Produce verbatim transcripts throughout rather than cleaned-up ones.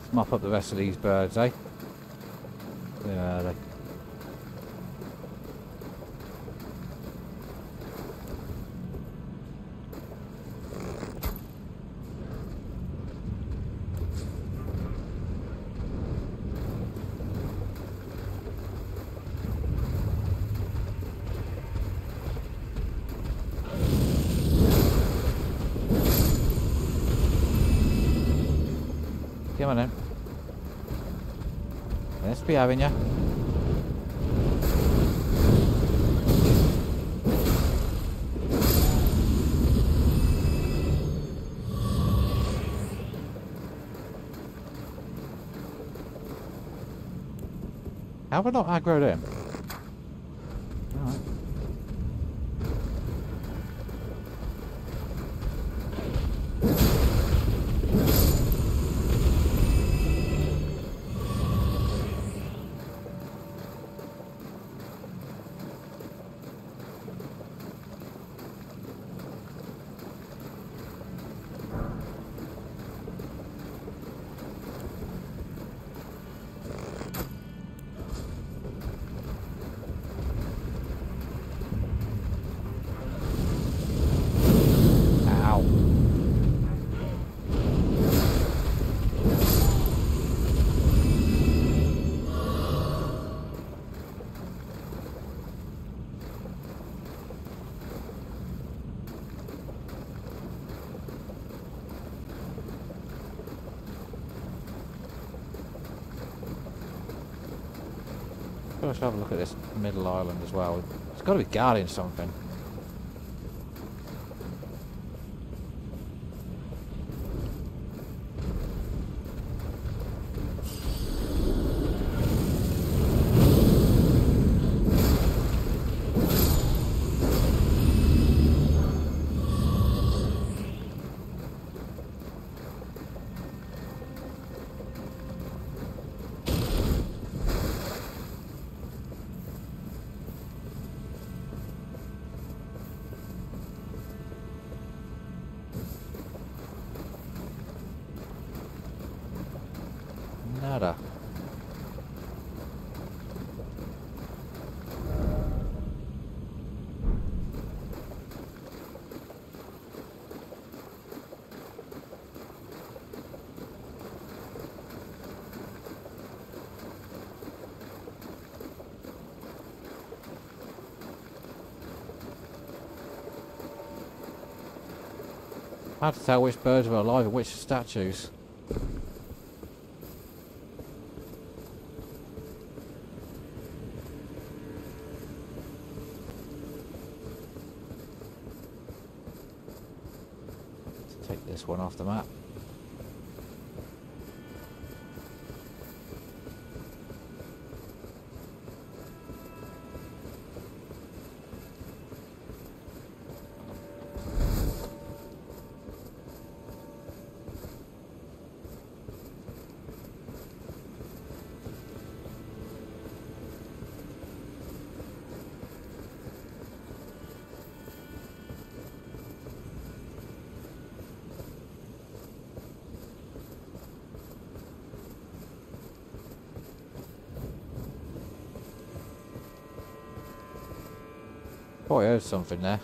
Mop up the rest of these birds, eh? Where are they? Come on then. Let's be having ya. How have I not aggroed him? Alright. Let's have a look at this middle island as well. It's got to be guarding something. Nada. Hard to tell which birds were alive and which statues. Take this one off the map. Boy, I heard something there.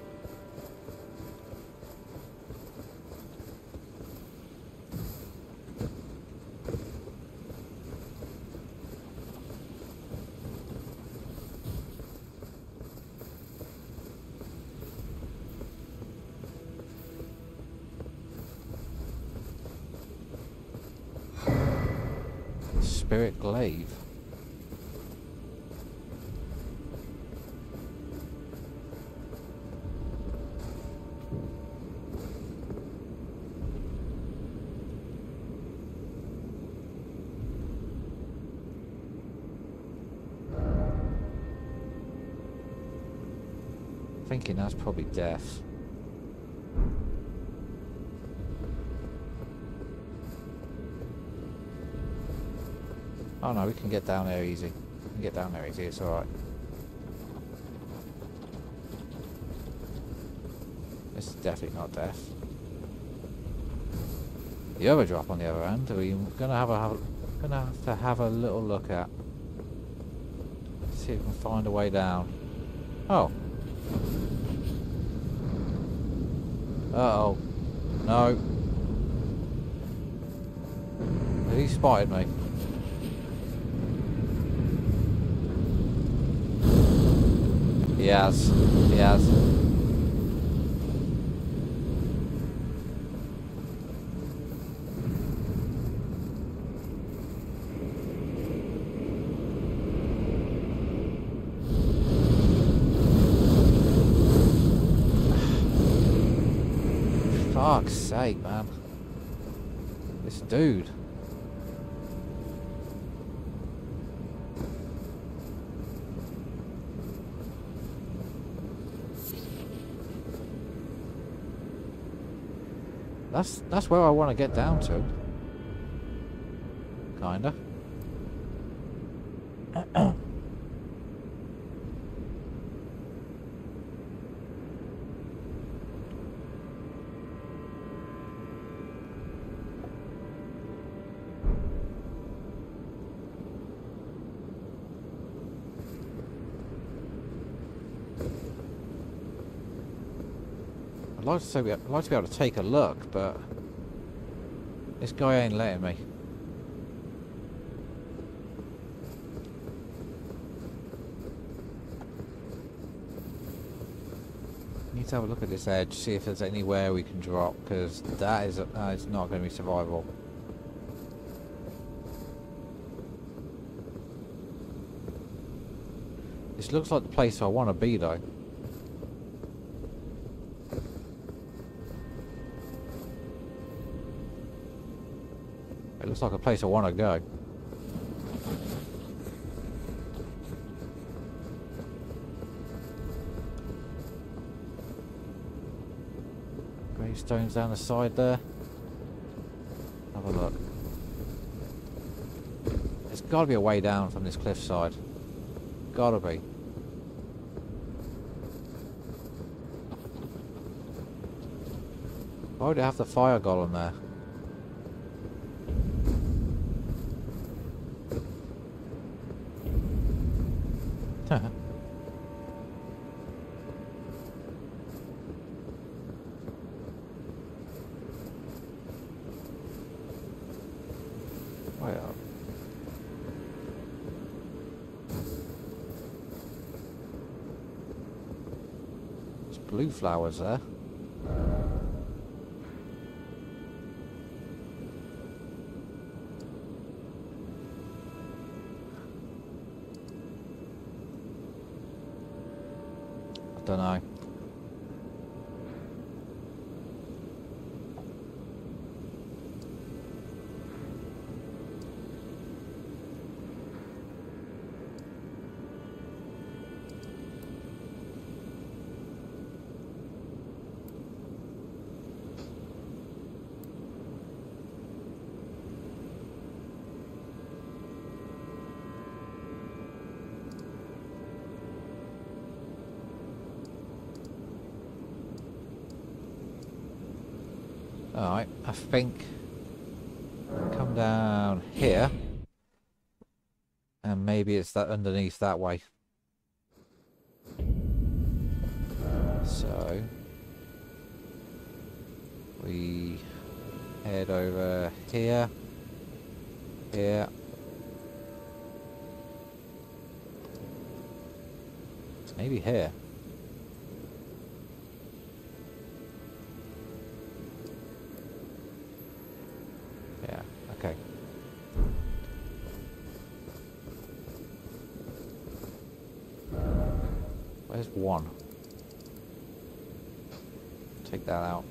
Spirit Glaive. Thinking that's probably death. Oh no, we can get down there easy. We can get down there easy, it's alright. This is definitely not death. the other drop on the other end, we're gonna have a have, gonna have to have a little look at. See if we can find a way down. Oh. Uh oh. No. Has he spotted me? He has. He has. Fuck's sake, man. This dude. That's that's where I want to get down to. Kinda. I'd like to say I'd like to be able to take a look, but this guy ain't letting me. Need to have a look at this edge, see if there's anywhere we can drop, because that is that is not going to be survivable. This looks like the place I want to be, though. It looks like a place I want to go. Gravestones down the side there. Have a look. There's got to be a way down from this cliffside. Gotta be. Why would it have the fire golem there? Well, there's blue flowers there. I don't know. Alright, I think come down here and maybe it's that underneath that way. So we head over here, here, maybe here. Yeah, okay. Where's one? Take that out.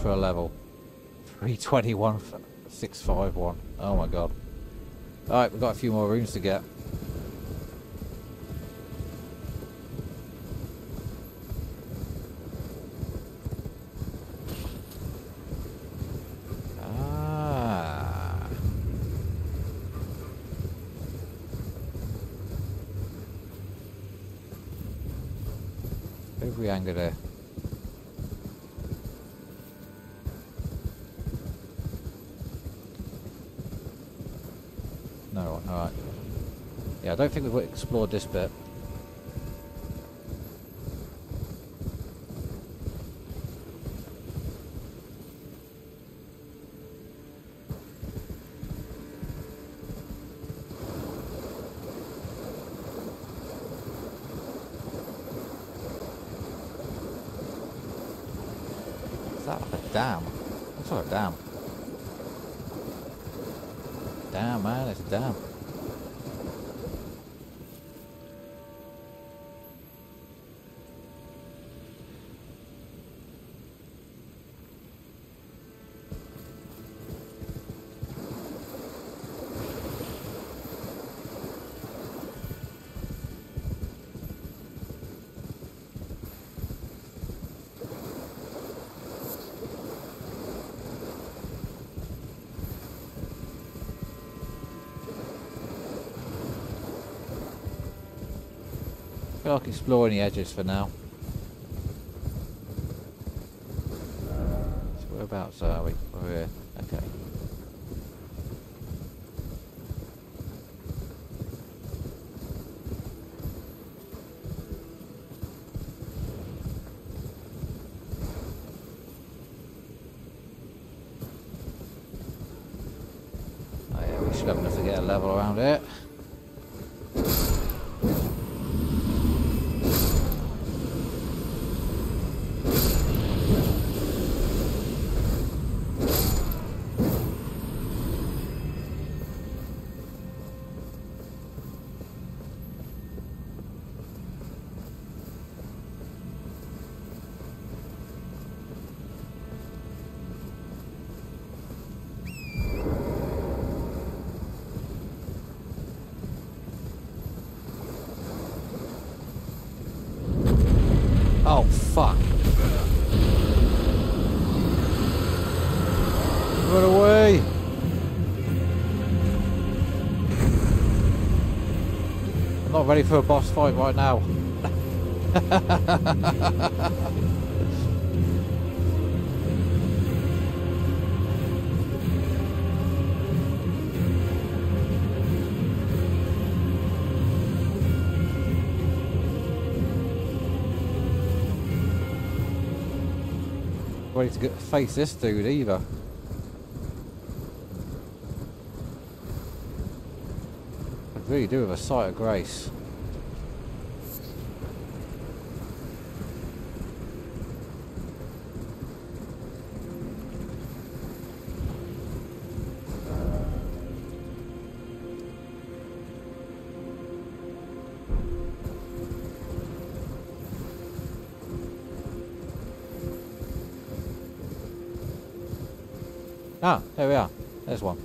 for a level? three twenty-one six fifty-one. Oh my god. Alright, we've got a few more rooms to get. Ah. Every angle there. No, alright. Yeah, I don't think we've explored this bit. Is that like a dam? Looks like a dam. Damn, man, it's a dam. I feel like exploring the edges for now. So whereabouts are we? We're here. Okay. Oh yeah, we should have enough to get a level around it. Oh, fuck. Run away! I'm not ready for a boss fight right now. Ready to get, face this dude either. I really do have a sight of grace. Ah, there we are. There's one.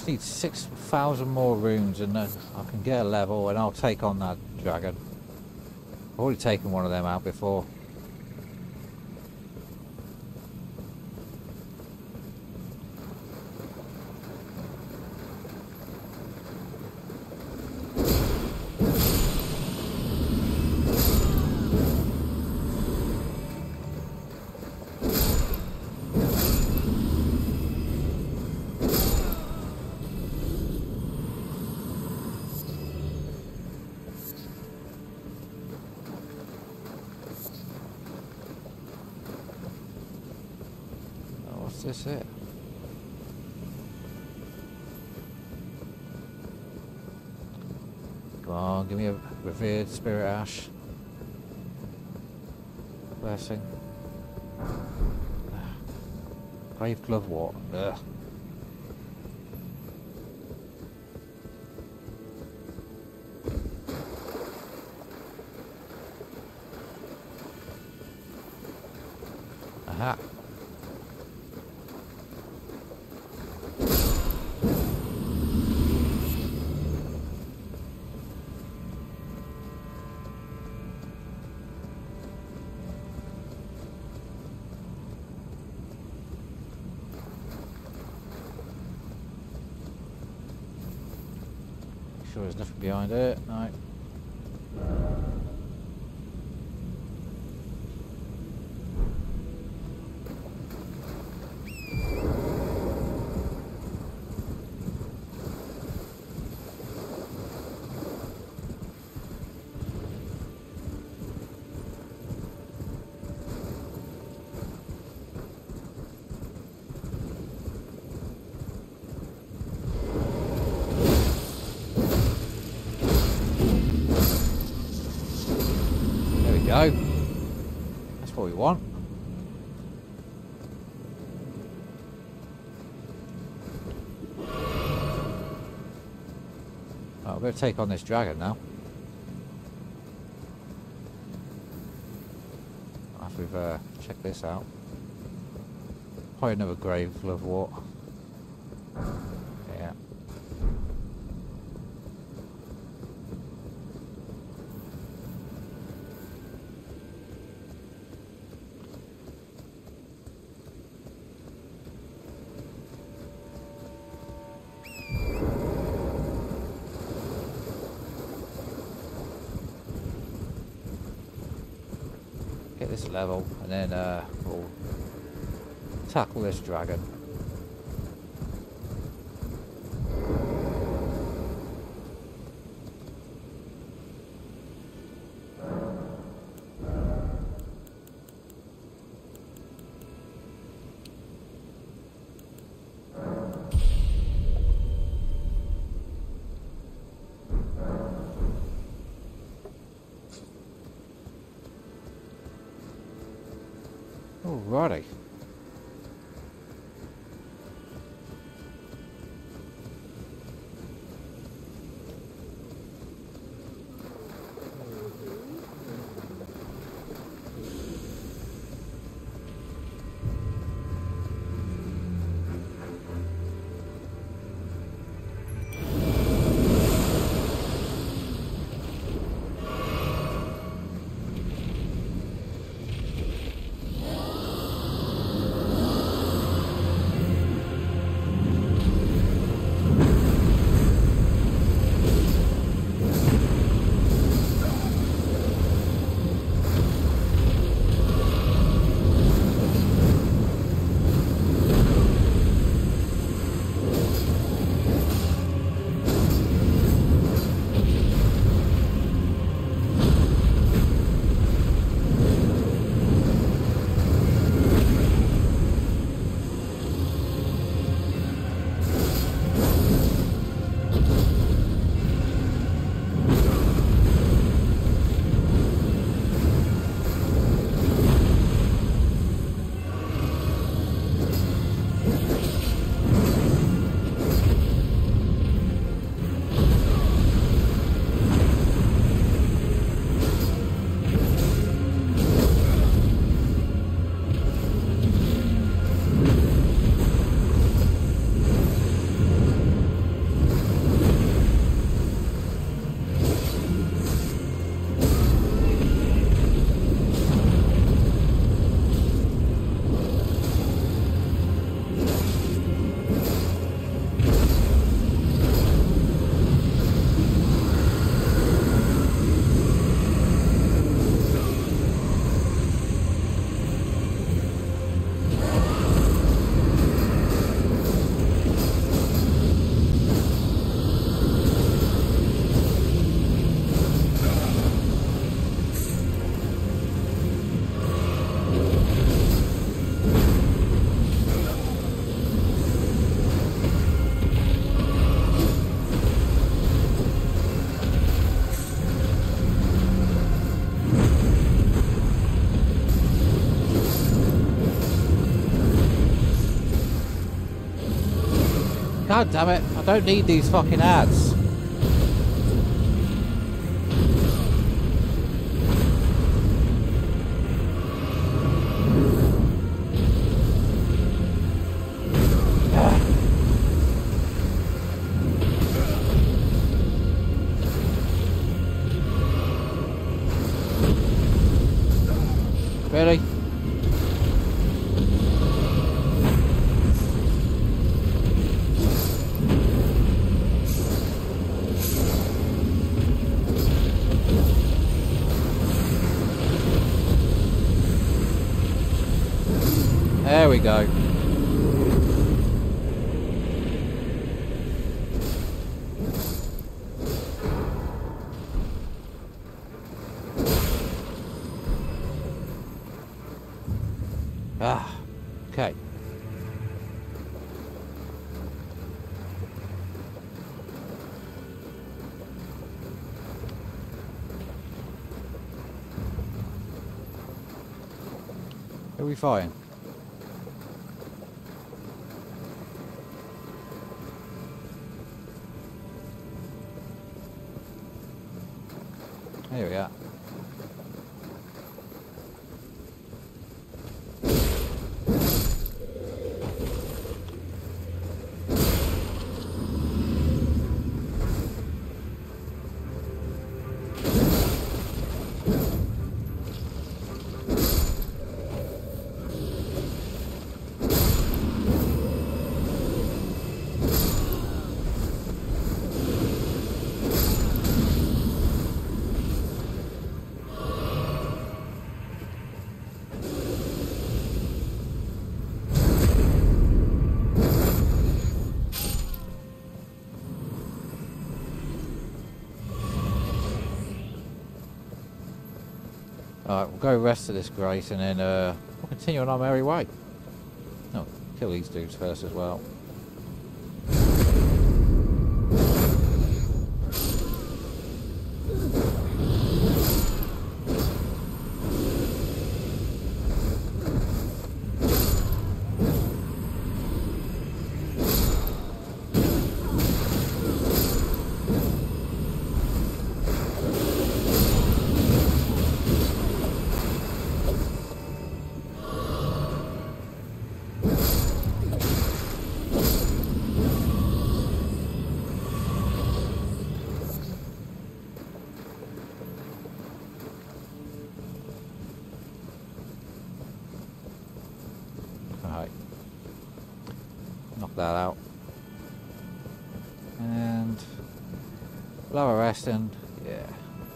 just need six thousand more runes and then I can get a level and I'll take on that dragon. I've already taken one of them out before. What's this here? Come on, give me a revered spirit ash. Blessing. Grave glove water. Ugh. Aha. Sure there's nothing behind it. No. Go. That's what we want. Right, I'm going to take on this dragon now. After we've uh, checked this out. Probably another grave glove wart. Yeah. Get this level and then uh, we'll tackle this dragon. Alrighty. God damn it, I don't need these fucking ads. Really? There we go. Ah, okay. Are we fine? Here we are. Alright, we'll go rest of this grate and then uh, we'll continue on our merry way. No, kill these dudes first as well. Knock that out. And lower rest and yeah.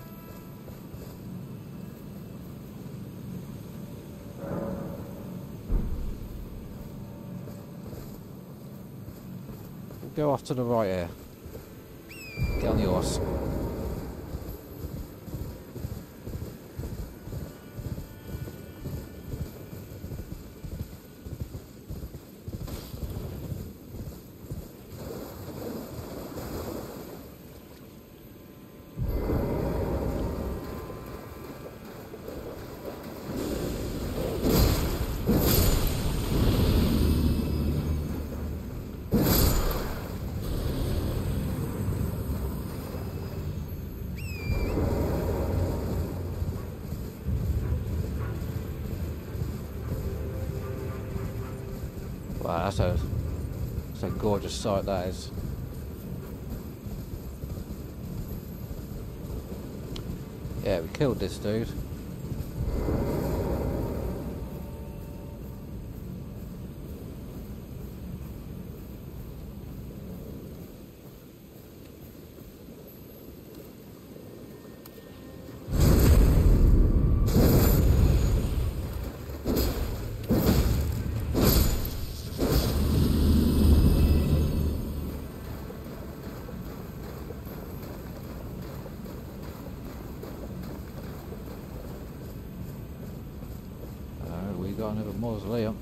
We'll go off to the right here. Get on the horse. Wow, that's a, that's a gorgeous sight, that is. Yeah, we killed this dude. Got another mausoleum.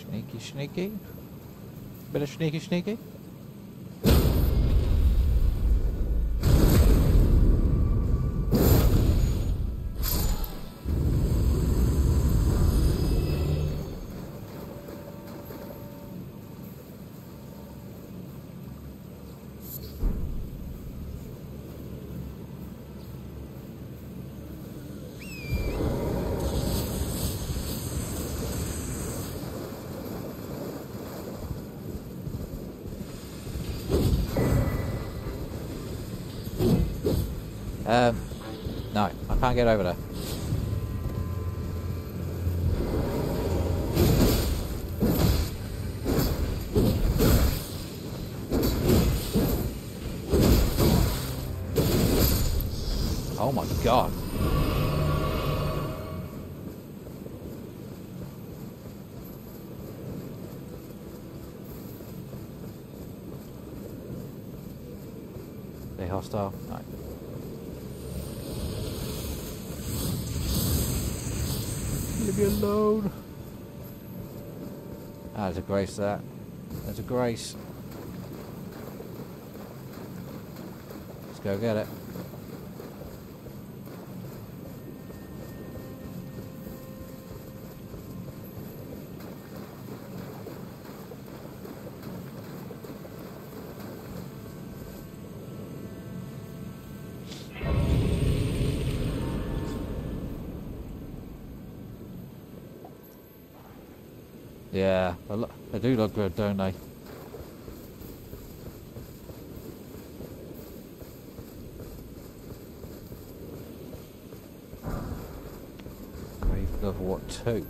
Sneaky, sneaky. Bit of sneaky, sneaky. Um, no, I can't get over there. Oh my god. They hostile? No. Leave me alone. Ah, there's a grace there. There's a grace. Let's go get it. Yeah, they do look good, don't they? Grave level what, two?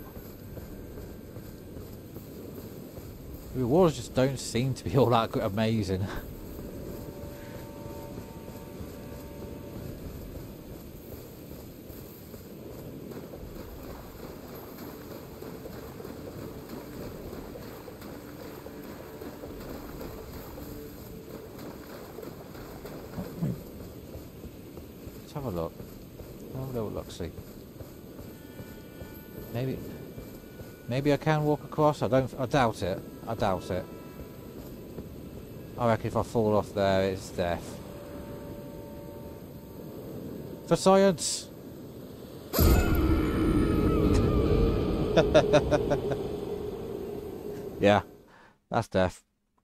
The rewards just don't seem to be all that amazing. Let's have a look. Have a little look, see. Maybe, maybe I can walk across. I don't. I doubt it. I doubt it. I reckon if I fall off there, it's death. For science. Yeah, that's death.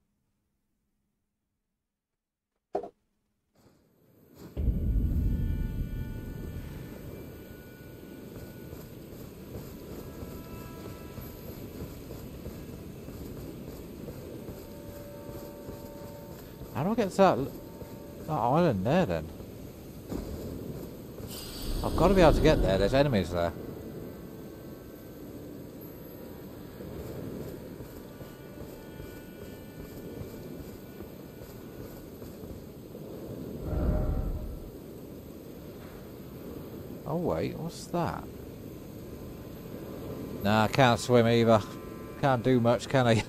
How do I get to that, that island there then? I've got to be able to get there, there's enemies there. Oh wait, what's that? Nah, I can't swim either. Can't do much, can I?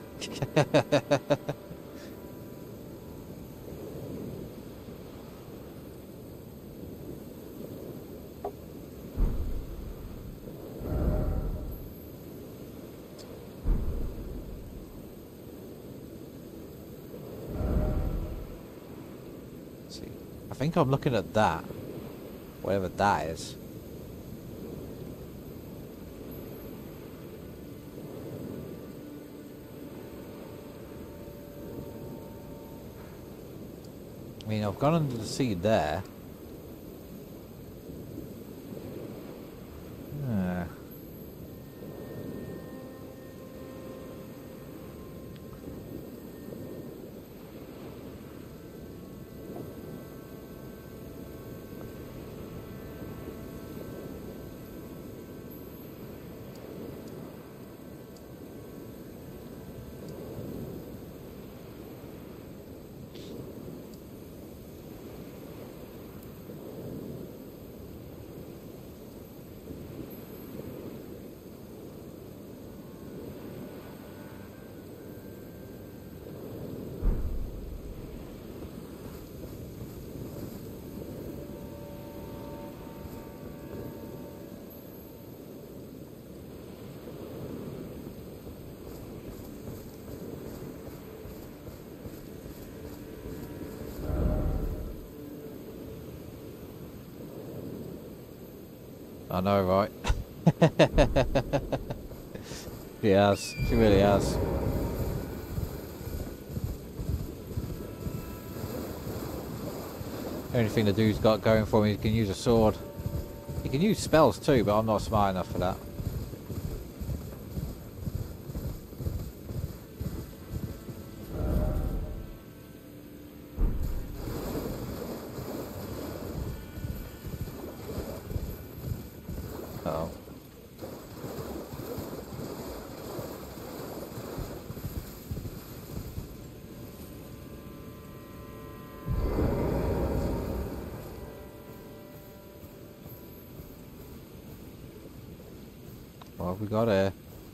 I think I'm looking at that, whatever that is. I mean, I've gone under the sea there. Ah. I know, right? She has. She really has. The only thing the dude's got going for him is he can use a sword. He can use spells too, but I'm not smart enough for that. Uh-oh. What have we got here?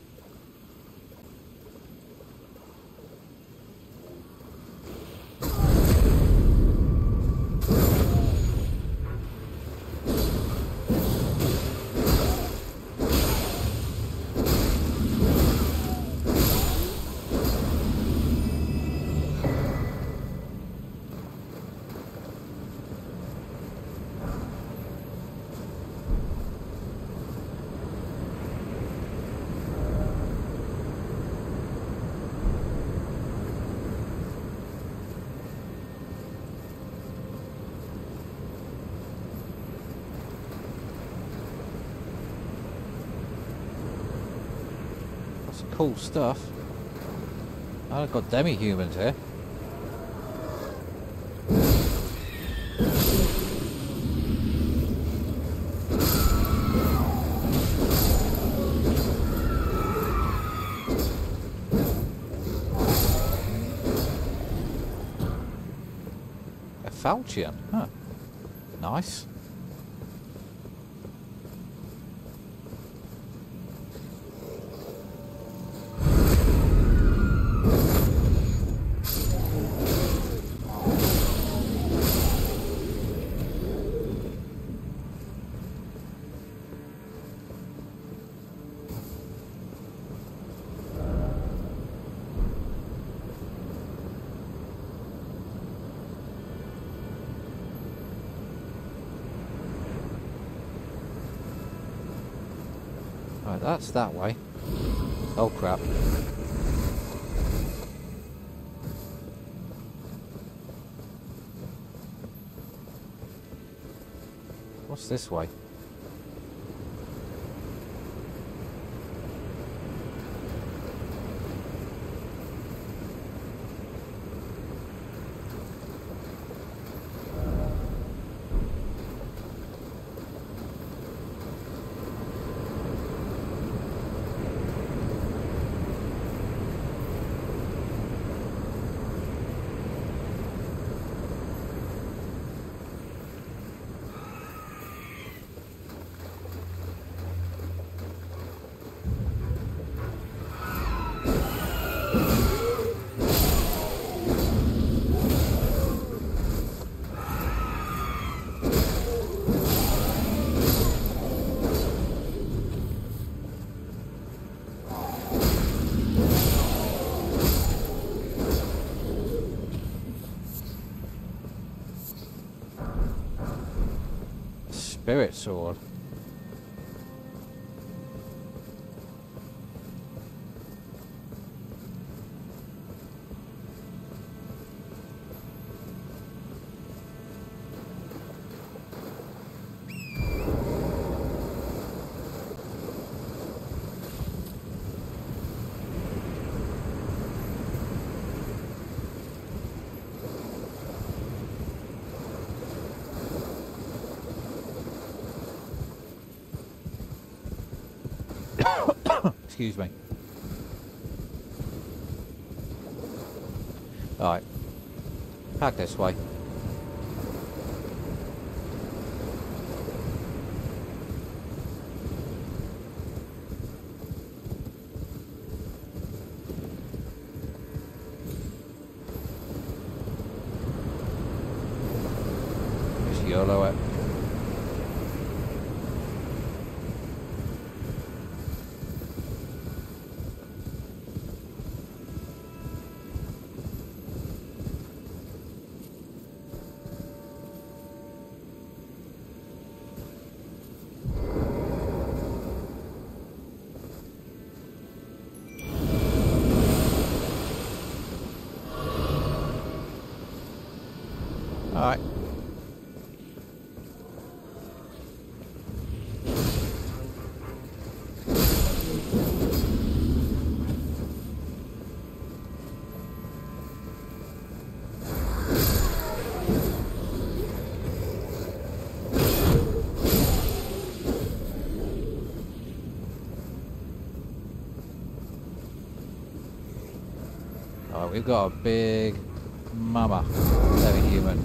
Some cool stuff. I've got demi-humans here. A Falchion, huh? Nice. Right, that's that way. Oh crap. What's this way? Spirit sword. Excuse me. Alright. Back this way. Just YOLO it. Alright. Oh, we've got a big mama heavy human.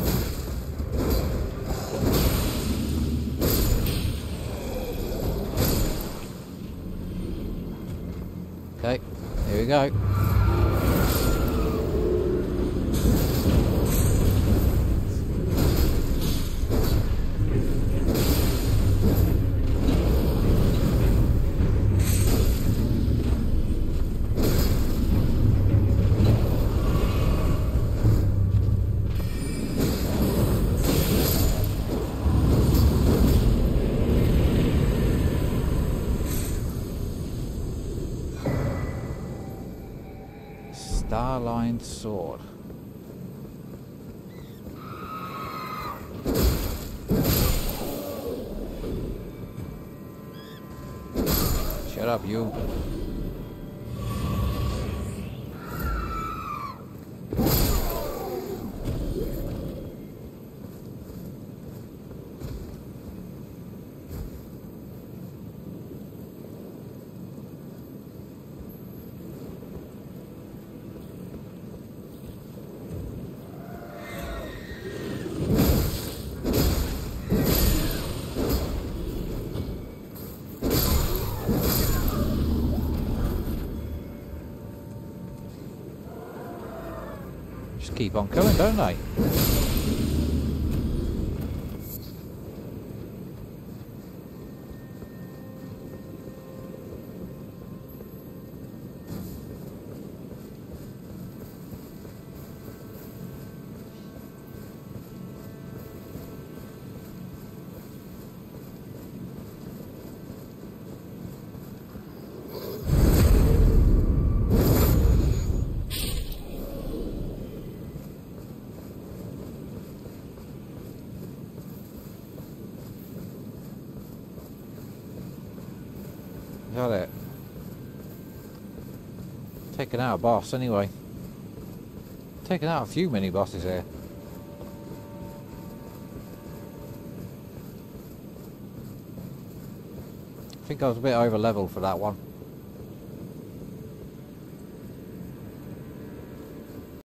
Okay, here we go. Starline sword. Shut up, you. Just keep on coming, don't they? Got it. Taking out a boss anyway. Taking out a few mini bosses here. I think I was a bit over level for that one.